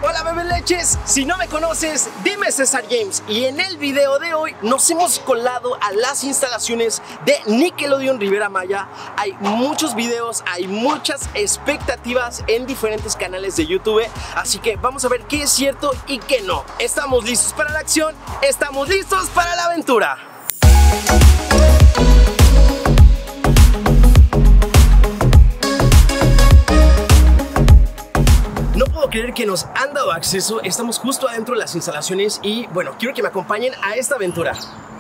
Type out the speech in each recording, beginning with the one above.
Hola bebé leches, si no me conoces, dime César James. Y en el video de hoy nos hemos colado a las instalaciones de Nickelodeon Riviera Maya. Hay muchos videos, hay muchas expectativas en diferentes canales de YouTube, así que vamos a ver qué es cierto y qué no. Estamos listos para la acción, estamos listos para la aventura. No puedo creer que nos han dado acceso, estamos justo adentro de las instalaciones y bueno, quiero que me acompañen a esta aventura.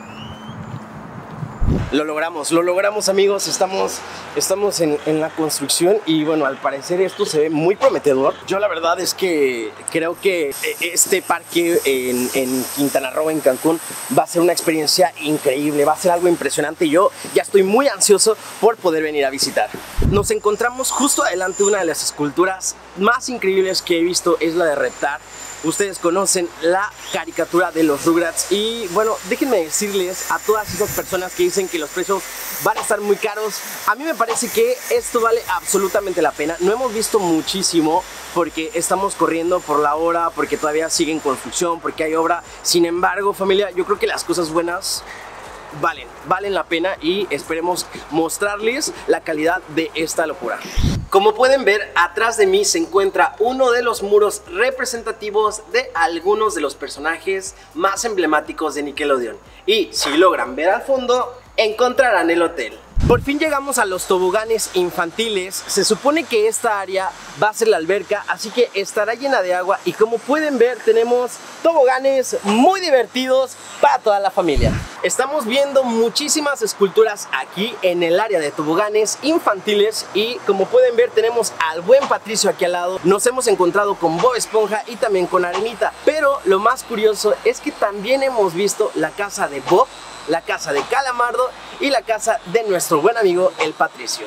Lo logramos amigos, estamos en la construcción y bueno, al parecer esto se ve muy prometedor. Yo la verdad es que creo que este parque en Quintana Roo, en Cancún, va a ser una experiencia increíble, va a ser algo impresionante y yo ya estoy muy ansioso por poder venir a visitar. Nos encontramos justo adelante de una de las esculturas más increíbles que he visto, es la de Reptar. Ustedes conocen la caricatura de los Rugrats y bueno, déjenme decirles a todas esas personas que dicen que los precios van a estar muy caros, a mí me parece que esto vale absolutamente la pena. No hemos visto muchísimo porque estamos corriendo por la hora, porque todavía sigue en construcción, porque hay obra. Sin embargo, familia, yo creo que las cosas buenas valen la pena y esperemos mostrarles la calidad de esta locura. Como pueden ver, atrás de mí se encuentra uno de los muros representativos de algunos de los personajes más emblemáticos de Nickelodeon. Y si logran ver al fondo, encontrarán el hotel. Por fin llegamos a los toboganes infantiles. Se supone que esta área va a ser la alberca, así que estará llena de agua y como pueden ver tenemos toboganes muy divertidos para toda la familia. Estamos viendo muchísimas esculturas aquí en el área de toboganes infantiles y como pueden ver tenemos al buen Patricio aquí al lado. Nos hemos encontrado con Bob Esponja y también con Arenita, pero lo más curioso es que también hemos visto la casa de Bob, la casa de Calamardo y la casa de nuestro buen amigo el Patricio.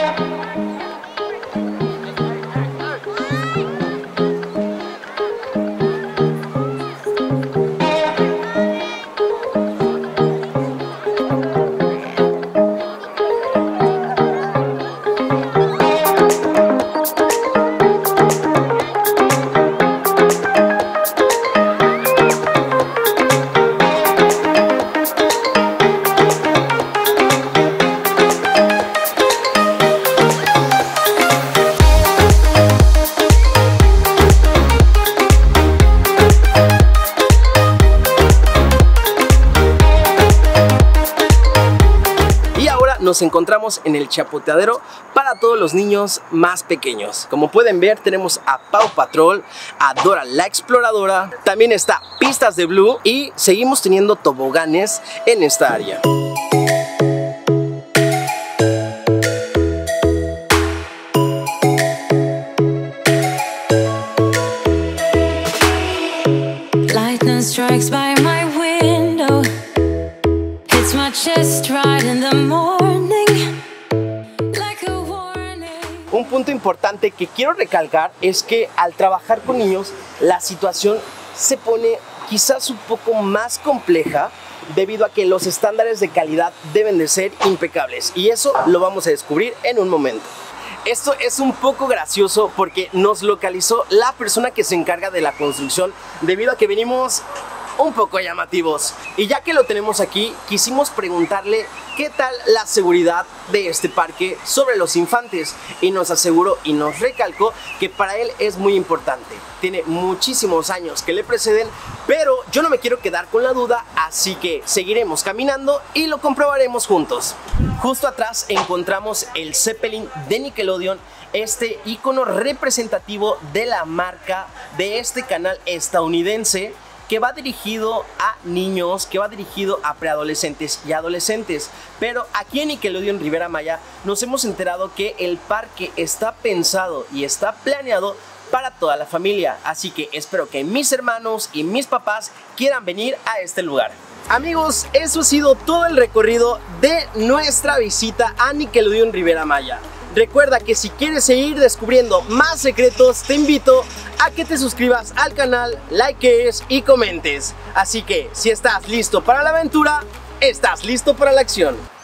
Nos encontramos en el chapoteadero para todos los niños más pequeños. Como pueden ver tenemos a Paw Patrol, a Dora la Exploradora, también está Pistas de Blue y seguimos teniendo toboganes en esta área. Lightning strikes by my window. It's my chest right in the morning. Un punto importante que quiero recalcar es que al trabajar con niños la situación se pone quizás un poco más compleja debido a que los estándares de calidad deben de ser impecables y eso lo vamos a descubrir en un momento. Esto es un poco gracioso porque nos localizó la persona que se encarga de la construcción debido a que venimos un poco llamativos y ya que lo tenemos aquí quisimos preguntarle qué tal la seguridad de este parque sobre los infantes y nos aseguró y nos recalcó que para él es muy importante. Tiene muchísimos años que le preceden, pero yo no me quiero quedar con la duda, así que seguiremos caminando y lo comprobaremos juntos. Justo atrás encontramos el Zeppelin de Nickelodeon, este icono representativo de la marca de este canal estadounidense que va dirigido a niños, que va dirigido a preadolescentes y adolescentes. Pero aquí en Nickelodeon Riviera Maya nos hemos enterado que el parque está pensado y está planeado para toda la familia. Así que espero que mis hermanos y mis papás quieran venir a este lugar. Amigos, eso ha sido todo el recorrido de nuestra visita a Nickelodeon Riviera Maya. Recuerda que si quieres seguir descubriendo más secretos, te invito a que te suscribas al canal, likees y comentes. Así que si estás listo para la aventura, estás listo para la acción.